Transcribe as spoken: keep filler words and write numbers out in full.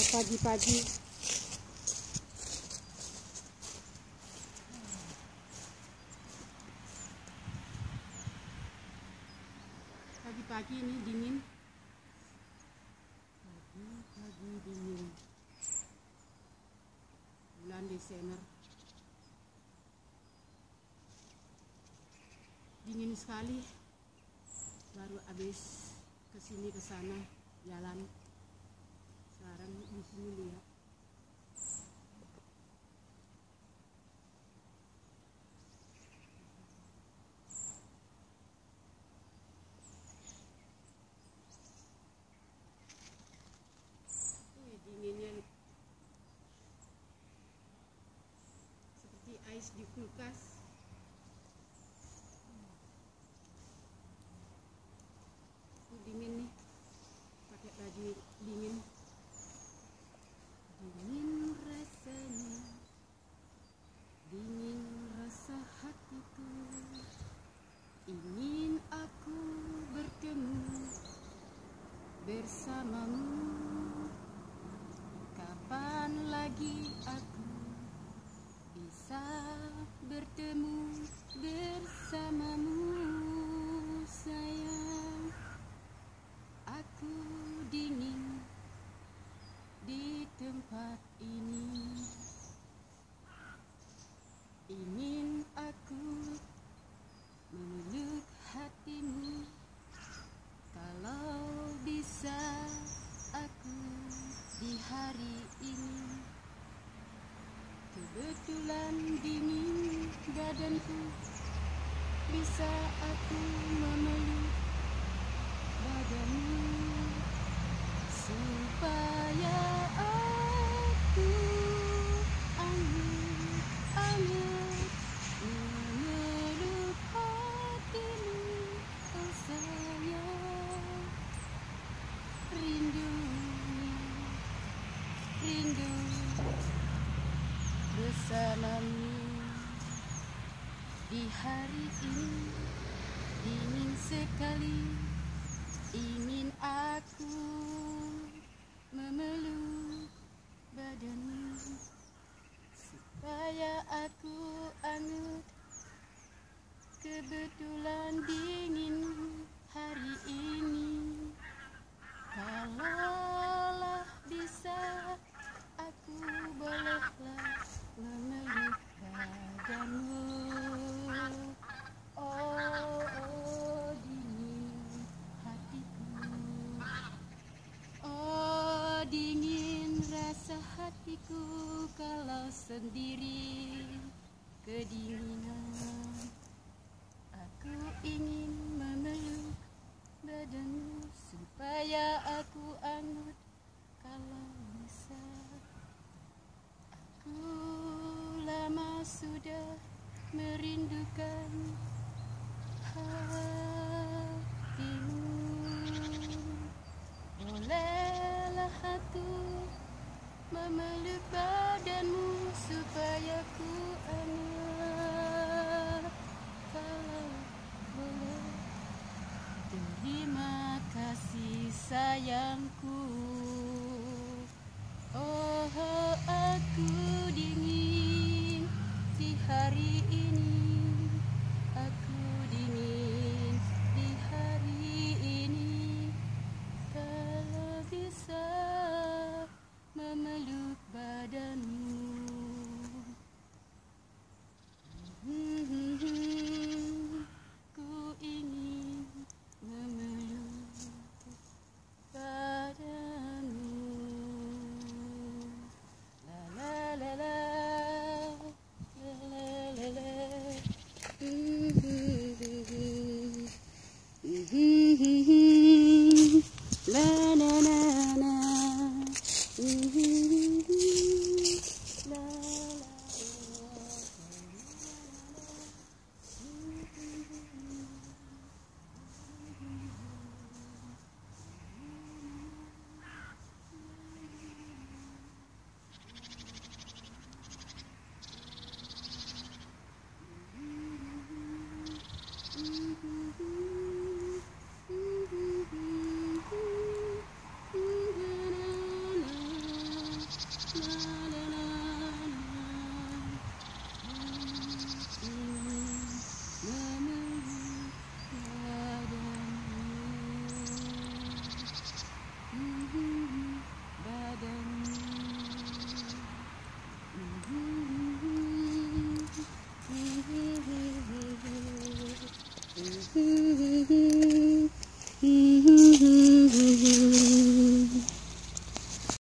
pagi-pagi. Pagi-pagi ini dingin. Pagi-pagi dingin. Bulan Desember. Dingin sekali. Baru habis kesini ke sana jalan. Sekarang di sini lihat. Wih, dinginnya seperti ais di kulkas. Dingin nih, pakai baju dingin. Dingin rasanya, dingin rasa hatiku. Ingin aku bertemu bersamamu. Kapan lagi aku bisa bertemu bersamamu, sayang? Aku dingin di tempat ini. Ingin aku memeluk hatimu. Kalau bisa aku di hari ini. Kebetulan dingin badanku, bisa aku memeluk badanmu supaya aku anget-anget memeluk hatimu, oh sayang. Rindunya, rindu bersamamu di hari ini. Dingin sekali. Ingin aku memeluk badanmu supaya aku anget. Kebetulan dingin hari ini. Kalaulah bisa aku bolehlah memeluk badanmu. Oh, oh dingin hatiku. Oh dingin rasa hatiku kalau sendiri kedinginan. Aku ingin memeluk badanmu supaya aku anget. Kalau bisa, aku lama sudah merindukan hatimu. Bolehlah aku memeluk badanmu supaya ku anget. Kalau boleh. Terima kasih sayangku. Oh, aku dingin di hari ini. Aku dingin di hari ini. Kalau bisa memeluk badanmu. Ku ingin memeluk badanmu. La la la la, la la la la. Hmm.